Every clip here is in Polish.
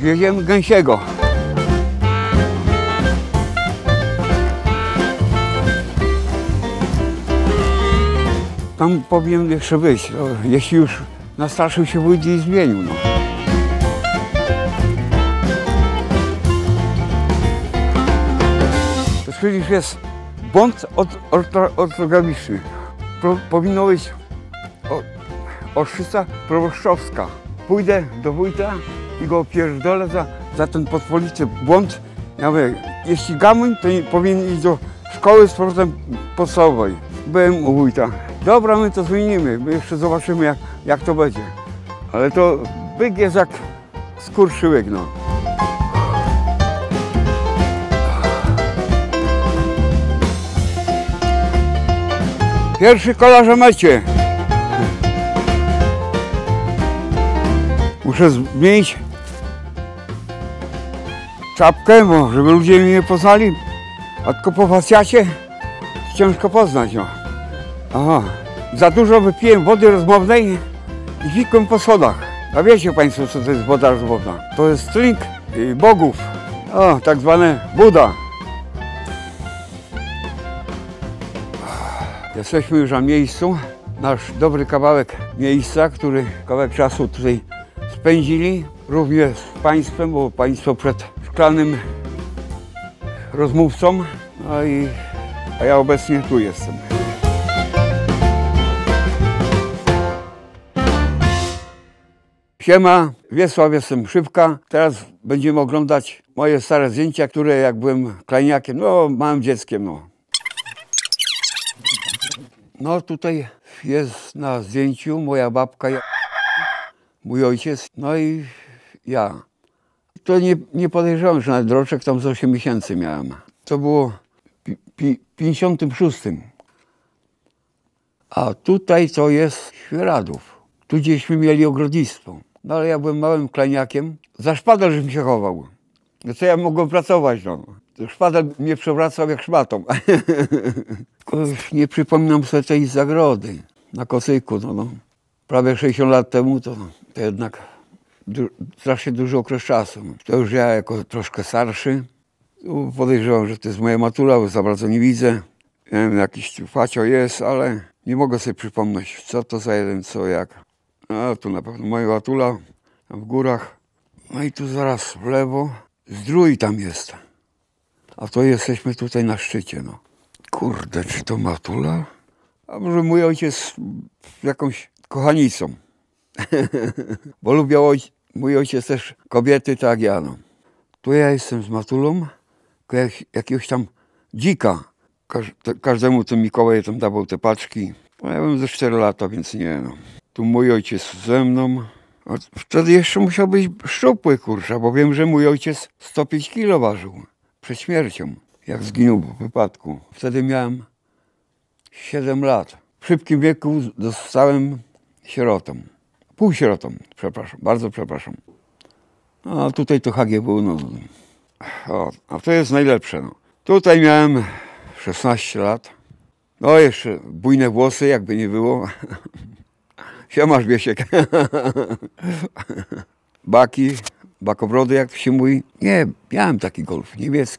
Przywieziemy gęsiego. Tam powinien jeszcze być, no, jeśli już nastraszył się wójt i zmienił. No. To czyli jest błąd ortograficzny. Powinno być oszczyca proboszczowska. Pójdę do wójta i go pierdolę za ten pospolity błąd. Ja mówię, jeśli gamoń, to powinien iść do szkoły z powrotem podstawowej. Byłem u wójta. Dobra, my to zmienimy, my jeszcze zobaczymy jak to będzie. Ale to byk jest jak skurczybyk, no. Pierwszy kolarze macie. Muszę zmienić czapkę, bo żeby ludzie mnie nie poznali, a tylko po facjacie ciężko poznać. No. Aha, za dużo wypiłem wody rozmownej i fikłem po schodach. A wiecie Państwo, co to jest woda rozmowna? To jest drink bogów, tak zwane Buda. Jesteśmy już na miejscu, nasz dobry kawałek miejsca, kawałek czasu tutaj spędzili, również z Państwem, bo Państwo przed szklanym rozmówcą, a ja obecnie tu jestem. Siema, Wiesław, jestem Szybka. Teraz będziemy oglądać moje stare zdjęcia, które jak byłem klejniakiem, no małym dzieckiem, no. No tutaj jest na zdjęciu moja babka, mój ojciec, no i ja. To nie podejrzewam, że nawet roczek tam z 8 miesięcy miałem. To było w 56. A tutaj to jest Świeradów. Tu gdzieśmy mieli ogrodzistwo. No ale ja byłem małym klejniakiem. Za szpadel żebym się chował. No co ja mogłem pracować, no. Szpadel mnie przewracał jak szmatą. Nie przypominam sobie tej zagrody na Kosyku. No. Prawie 60 lat temu to jednak strasznie duży okres czasu. To już ja jako troszkę starszy. Podejrzewam, że to jest moja matura, bo za bardzo nie widzę. Nie wiem, jakiś facio jest, ale nie mogę sobie przypomnieć, co to za jeden, co jak. No tu na pewno moja matula, w górach. No i tu zaraz w lewo. Zdrój tam jest. A to jesteśmy tutaj na szczycie, no. Kurde, czy to matula? A może mój ojciec jakąś kochanicą. Bo lubiał mój ojciec też kobiety, tak jak ja, no. Tu ja jestem z matulą, jakiegoś tam dzika. Każdemu ten Mikołaj tam dawał te paczki. No, ja byłem ze 4 lata, więc nie, no. Tu mój ojciec ze mną. A wtedy jeszcze musiał być szczupły, kurczę, bo wiem, że mój ojciec 105 kilo ważył przed śmiercią, jak zginął w wypadku. Wtedy miałem 7 lat. W szybkim wieku zostałem sierotą. Półsierotą, przepraszam, bardzo przepraszam. A tutaj to HGW, no. A to jest najlepsze, no. Tutaj miałem 16 lat. No jeszcze bujne włosy, jakby nie było. Siemasz, Biesiek. Baki, bakobrody, jak to się mówi. Nie, miałem taki golf,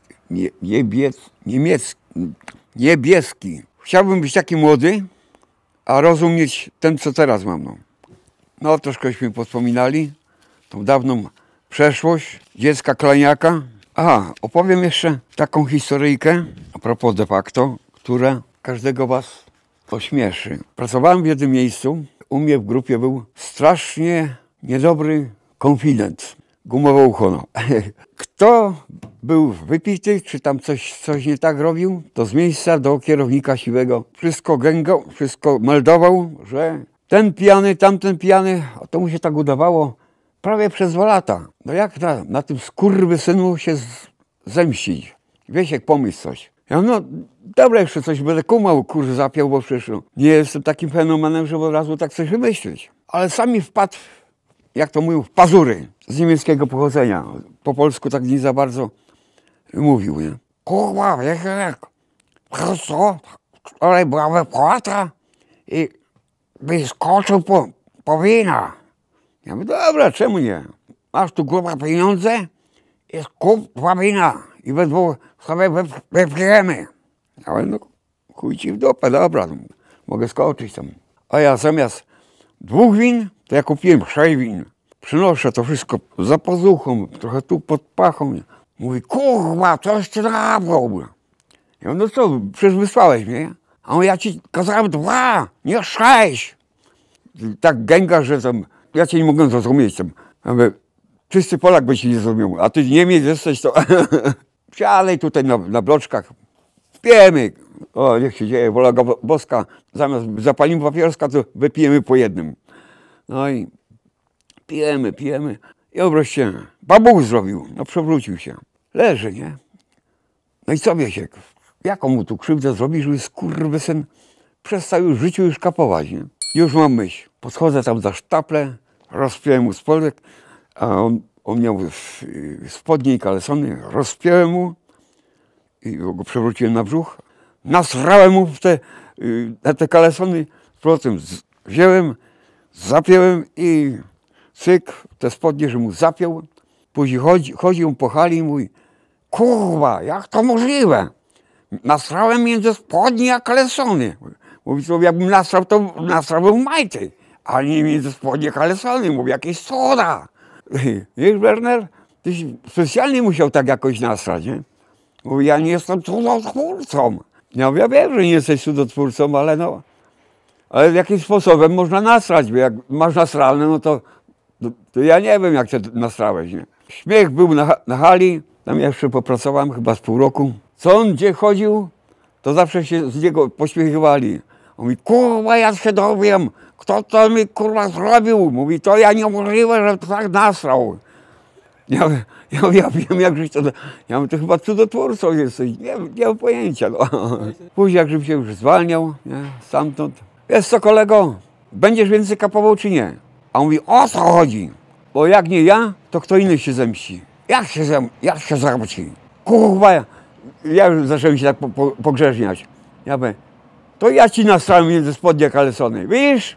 niebieski. Chciałbym być taki młody, a rozum mieć ten, co teraz mam. No troszkęśmy wspominali tą dawną przeszłość dziecka klejniaka. Aha, opowiem jeszcze taką historyjkę, a propos de facto, która każdego was ośmieszy. Pracowałem w jednym miejscu. U mnie w grupie był strasznie niedobry konfident. Gumowe ucho, no. Kto był wypity, czy tam coś nie tak robił, to z miejsca do kierownika siwego wszystko meldował, że ten pijany, tamten pijany, a to mu się tak udawało prawie przez 2 lata. No jak na tym skurwysynu się zemścić? Wiesiek, pomyśl coś. Ja no, dobra, jeszcze coś będę kumał, kurczę, zapiął, bo przecież nie jestem takim fenomenem, żeby od razu tak coś wymyślić. Ale sami wpadł, jak to mówił, w pazury z niemieckiego pochodzenia. Po polsku tak nie za bardzo mówił, nie? Kurwa, Wiesiek, co? Wczoraj była wypłata i byś skoczył po wina. Ja mówię, dobra, czemu nie? masz tu kurwa pieniądze, jest kup wina i we dwóch sobie wypijemy. Ale no chuj ci w dupę, dobra, no, mogę skoczyć tam. A ja zamiast 2 win, to ja kupiłem 6 win. Przynoszę to wszystko za pazuchą, trochę tu pod pachą. Mówi, kurwa, coś ty nabrał. Ja mówię, no co, przecież wysłałeś mnie. A on, ja ci kazałem 2, nie 6. Tak gęga, że tam, ja cię nie mogę zrozumieć tam. Ja mówię, czysty Polak by się nie zrozumiał, a ty Niemiec jesteś, to siadaj tutaj na bloczkach, pijemy. O, niech się dzieje, wola boska, zamiast zapalimy papieroska, to wypijemy po jednym. No i pijemy. I wreszcie babuch zrobił, no przewrócił się. Leży, nie? No i co Wiesiek, jaką mu tu krzywdę zrobisz, żeby skurwysyn przestał już w życiu już kapować, nie? Już mam myśl. Podchodzę tam za sztaplę, rozpiąłem mu spodek, a on miał spodnie i kalesony, rozpiąłem mu i go przewróciłem na brzuch. Nasrałem mu na te kalesony, potem wziąłem, zapiąłem i cyk, te spodnie, że mu zapiął. Później chodził po hali i mówi, kurwa, jak to możliwe? Nasrałem między spodnie a kalesony. Mówi, to jakbym nasrał, to nasrałbym majty, ale nie między spodnie a kalesony. Mówi, jakieś soda. Wiesz, Werner, tyś specjalnie musiał tak jakoś nasrać, nie? Mówi, ja nie jestem cudotwórcą. Ja mówię, ja wiem, że nie jesteś cudotwórcą, ale no, ale jakimś sposobem można nasrać, bo jak masz nasralne, no to ja nie wiem, jak ty nasrałeś, nie? Śmiech był na hali, tam jeszcze popracowałem chyba z pół roku. Co on gdzie chodził, to zawsze się z niego pośmiechowali. On mówi, kurwa, ja się dowiem, kto to mi kurwa zrobił. Mówi, to ja niemożliwe, że tak nasrał. Ja wiem, jak żyć to. Ja mówię, to chyba cudotwórcą jesteś. Nie mam pojęcia. No. Później, jak żebym się już zwalniał, nie, stamtąd. Wiesz co, kolego, będziesz więcej kapował czy nie? A on mówi, o co chodzi? Bo jak nie ja, to kto inny się zemści. Jak się zemści? Kurwa, ja już zacząłem się tak pogrzeżniać. Ja mówię, to ja ci nasrałem między spodnie kalesony. Widzisz?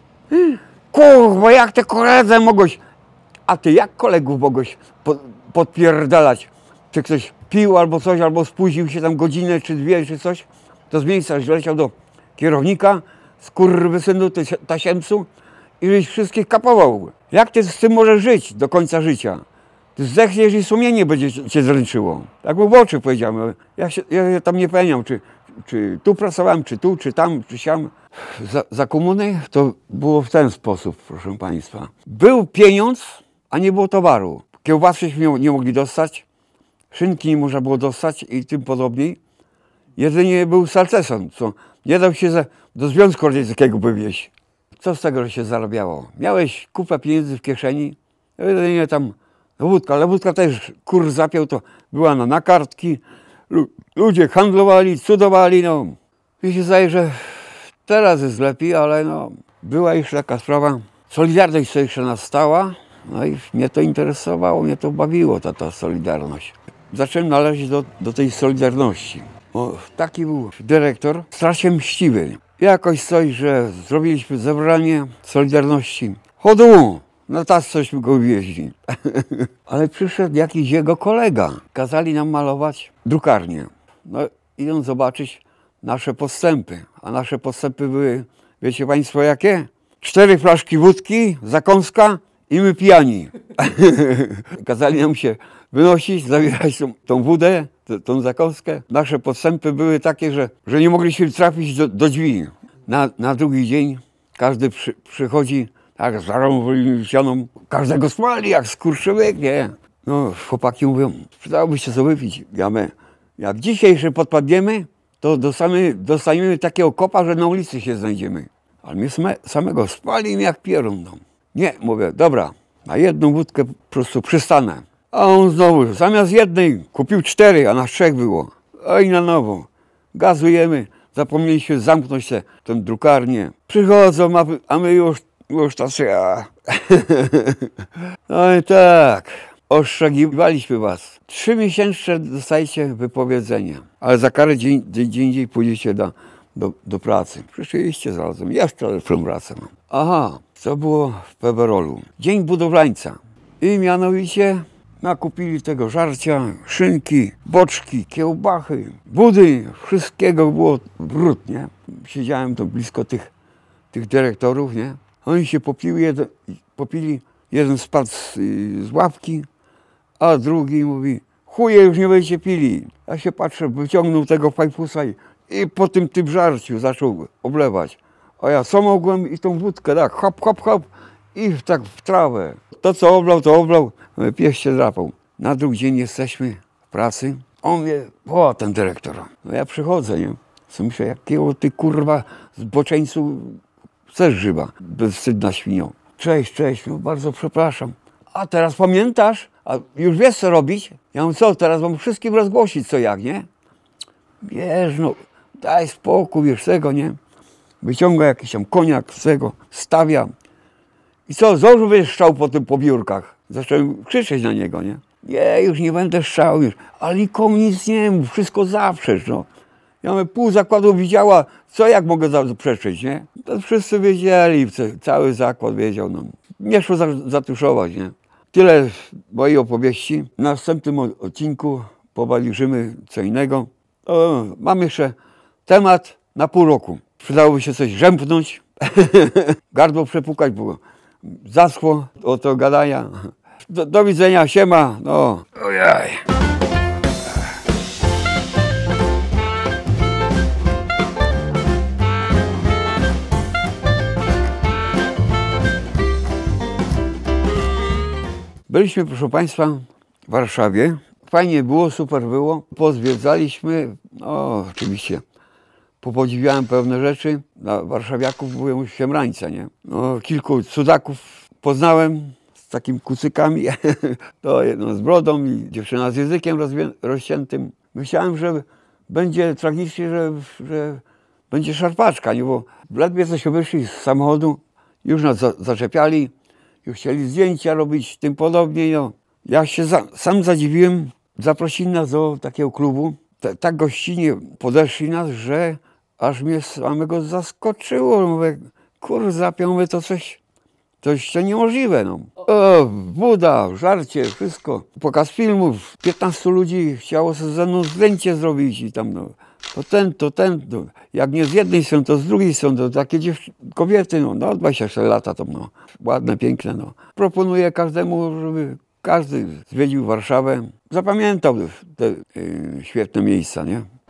Kurwa, jak te koledze mogłeś... A ty jak kolegów mogłeś podpierdalać? Czy ktoś pił albo coś, albo spóźnił się tam godzinę, czy 2, czy coś? To z miejsca leciał do kierownika, skurwysynu, tasiemcu i żeś wszystkich kapował. Jak ty z tym możesz żyć do końca życia? Ty zdechniesz i sumienie będzie cię zręczyło. Tak mu w oczy powiedziałem. Ja tam nie pamiętam, czy tu pracowałem, czy tu, czy tam, czy siam. Za komuny to było w ten sposób, proszę państwa. Był pieniądz, a nie było towaru. Kiełbasy nie mogli dostać, szynki nie można było dostać i tym podobniej. Jedynie był salceson, co nie dał się do Związku Radzieckiego wywieźć. Co z tego, że się zarabiało? Miałeś kupę pieniędzy w kieszeni, jedynie tam wódka, ale wódka też kurs zapiął, to była na kartki. Ludzie handlowali, cudowali, no. Mi się zdaje, że teraz jest lepiej, ale no, była już taka sprawa. Solidarność sobie jeszcze nastała, no i mnie to interesowało, mnie to bawiło, ta Solidarność. Zacząłem należeć do tej Solidarności. O, taki był dyrektor, strasznie mściwy. Jakoś coś, że zrobiliśmy zebranie Solidarności. Chodu! No tak cośmy go wieźli. Ale przyszedł jakiś jego kolega. Kazali nam malować drukarnię. No idą zobaczyć nasze postępy. A nasze postępy były, wiecie państwo jakie? 4 flaszki wódki, zakąska i my pijani. Kazali nam się wynosić, zabierać tą wódę, tą zakąskę. Nasze postępy były takie, że nie mogliśmy trafić do drzwi. Na drugi dzień każdy przychodzi tak, zarąbą ścianą, każdego spali jak skurczybyk, nie? No, chłopaki mówią, przydałoby się co wypić. Ja mówię, jak dzisiejszy podpadniemy, to dostaniemy takiego kopa, że na ulicy się znajdziemy. Ale mnie samego spali mi jak pierun. No. Nie, mówię, dobra, na jedną wódkę po prostu przystanę. A on znowu, zamiast jednej kupił 4, a nas 3 było. Oj, na nowo, gazujemy. Zapomnieliśmy zamknąć tę drukarnię. Przychodzą, a my już tacy, No i tak, ostrzegaliśmy was. 3 miesiące dostajecie wypowiedzenie, ale za karę gdzie indziej pójdziecie do pracy. Przyszliście zarazem, jeszcze lepszą pracę. Aha, co było w Pewerolu? Dzień budowlańca. I mianowicie nakupili tego żarcia, szynki, boczki, kiełbachy, budy, wszystkiego było brud, nie? Siedziałem tu blisko tych dyrektorów, nie? Oni się popili, jeden spadł z ławki, a drugi mówi, chuje już nie będziecie pili. Ja się patrzę, wyciągnął tego fajfusa i po tym żarciu zaczął oblewać. A ja co mogłem i tą wódkę, tak, hop, hop, hop i tak w trawę. To co oblał, pies się drapał. Na drugi dzień jesteśmy w pracy. On mnie, ten dyrektor. No ja przychodzę, nie? Co myślę, jakiego ty kurwa zboczeńcu chcesz grzyba, bezwstydna świnio. Cześć, no bardzo przepraszam. A teraz pamiętasz? A już wiesz co robić? Ja mówię, co teraz mam wszystkim rozgłosić co jak, nie? Wiesz, no daj spokój, wiesz tego, nie? Wyciąga jakiś tam koniak z tego, stawia. I co, znowu będziesz szczał po biurkach. Zacząłem krzyczeć na niego, nie? Nie, już nie będę szczał już. Ale nikomu nic nie mów, wszystko zaprzecz, no. Ja mówię, pół zakładu widziała, co jak mogę zaprzeczyć, nie? To wszyscy wiedzieli, cały zakład wiedział, no. Nie szło zatuszować, nie? Tyle mojej opowieści. W następnym odcinku powalczymy co innego. Mam jeszcze temat na pół roku. Przydałoby się coś rzępnąć, gardło przepukać, bo zaschło od tego gadania. Do widzenia, siema, no. Ojej. Byliśmy, proszę Państwa, w Warszawie. Fajnie było, super było. Pozwiedzaliśmy, no oczywiście, popodziwiałem pewne rzeczy. Dla warszawiaków byłem siemrańca, nie? No, kilku cudaków poznałem z takimi kucykami. To jedno z brodą i dziewczyna z językiem rozciętym. Myślałem, że będzie tragicznie, że będzie szarpaczka, nie? Bo ledwie coś wyszli z samochodu, już nas zaczepiali. Już chcieli zdjęcia robić, tym podobnie. No. Ja się sam zadziwiłem, zaprosili nas do takiego klubu. Tak gościnnie podeszli nas, że aż mnie samego zaskoczyło. Mówię, zapiąmy to coś to niemożliwe. No. Woda, żarcie, wszystko. Pokaz filmów, 15 ludzi chciało sobie ze mną zdjęcie zrobić i tam no. To ten. Jak nie z jednej strony, to z drugiej strony. To takie kobiety, no 24 lata to no, ładne, piękne. No. Proponuję każdemu, żeby każdy zwiedził Warszawę. Zapamiętał te świetne miejsca, nie?